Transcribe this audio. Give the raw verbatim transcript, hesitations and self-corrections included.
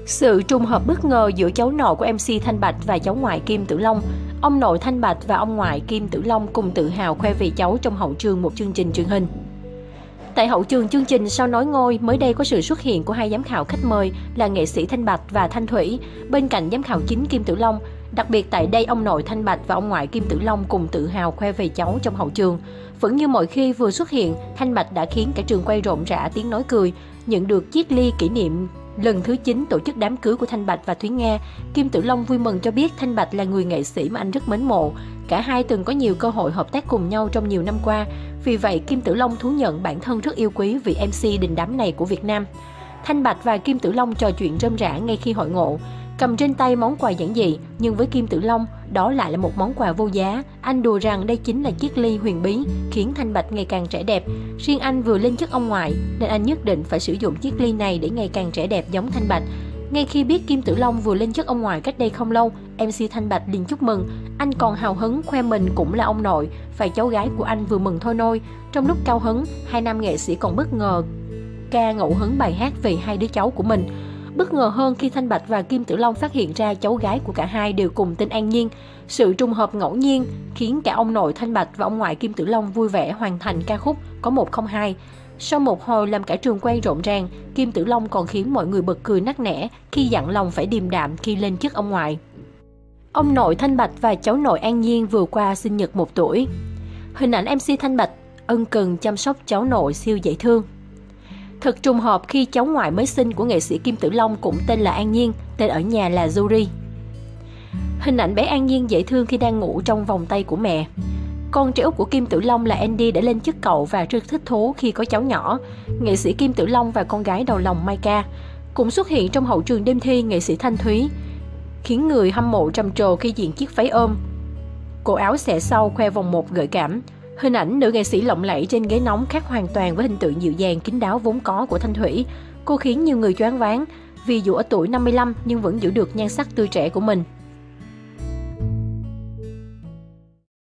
Sự trùng hợp bất ngờ giữa cháu nội của em xê Thanh Bạch và cháu ngoại Kim Tử Long. Ông nội Thanh Bạch và ông ngoại Kim Tử Long cùng tự hào khoe về cháu trong hậu trường một chương trình truyền hình. Tại hậu trường chương trình Sao Nói Ngôi, mới đây có sự xuất hiện của hai giám khảo khách mời là nghệ sĩ Thanh Bạch và Thanh Thủy, bên cạnh giám khảo chính Kim Tử Long. Đặc biệt tại đây, ông nội Thanh Bạch và ông ngoại Kim Tử Long cùng tự hào khoe về cháu trong hậu trường. Vẫn như mọi khi vừa xuất hiện, Thanh Bạch đã khiến cả trường quay rộn rã tiếng nói cười, nhận được chiếc ly kỷ niệm lần thứ chín tổ chức đám cưới của Thanh Bạch và Thúy Nga. Kim Tử Long vui mừng cho biết Thanh Bạch là người nghệ sĩ mà anh rất mến mộ. Cả hai từng có nhiều cơ hội hợp tác cùng nhau trong nhiều năm qua. Vì vậy, Kim Tử Long thú nhận bản thân rất yêu quý vị em xê đình đám này của Việt Nam. Thanh Bạch và Kim Tử Long trò chuyện rôm rả ngay khi hội ngộ. Cầm trên tay món quà giản dị, nhưng với Kim Tử Long, đó lại là một món quà vô giá. Anh đùa rằng đây chính là chiếc ly huyền bí, khiến Thanh Bạch ngày càng trẻ đẹp. Riêng anh vừa lên chức ông ngoại, nên anh nhất định phải sử dụng chiếc ly này để ngày càng trẻ đẹp giống Thanh Bạch. Ngay khi biết Kim Tử Long vừa lên chức ông ngoại cách đây không lâu, em xê Thanh Bạch liền chúc mừng. Anh còn hào hứng khoe mình cũng là ông nội, và cháu gái của anh vừa mừng thôi nôi. Trong lúc cao hứng, hai nam nghệ sĩ còn bất ngờ ca ngẫu hứng bài hát về hai đứa cháu của mình. Bất ngờ hơn khi Thanh Bạch và Kim Tử Long phát hiện ra cháu gái của cả hai đều cùng tên An Nhiên. Sự trùng hợp ngẫu nhiên khiến cả ông nội Thanh Bạch và ông ngoại Kim Tử Long vui vẻ hoàn thành ca khúc Có một không hai. Sau một hồi làm cả trường quay rộn ràng, Kim Tử Long còn khiến mọi người bật cười nắc nẻ khi dặn lòng phải điềm đạm khi lên chức ông ngoại. Ông nội Thanh Bạch và cháu nội An Nhiên vừa qua sinh nhật một tuổi. Hình ảnh em xê Thanh Bạch ân cần chăm sóc cháu nội siêu dễ thương. Thật trùng hợp khi cháu ngoại mới sinh của nghệ sĩ Kim Tử Long cũng tên là An Nhiên, tên ở nhà là Yuri. Hình ảnh bé An Nhiên dễ thương khi đang ngủ trong vòng tay của mẹ. Con trai út của Kim Tử Long là Andy đã lên chức cậu và rất thích thú khi có cháu nhỏ. Nghệ sĩ Kim Tử Long và con gái đầu lòng Maika cũng xuất hiện trong hậu trường đêm thi nghệ sĩ Thanh Thúy, khiến người hâm mộ trầm trồ khi diện chiếc váy ôm, cổ áo xẻ sau khoe vòng một gợi cảm. Hình ảnh nữ nghệ sĩ lộng lẫy trên ghế nóng khác hoàn toàn với hình tượng dịu dàng kín đáo vốn có của Thanh Thủy. Cô khiến nhiều người choáng váng vì dù ở tuổi năm mươi lăm nhưng vẫn giữ được nhan sắc tươi trẻ của mình.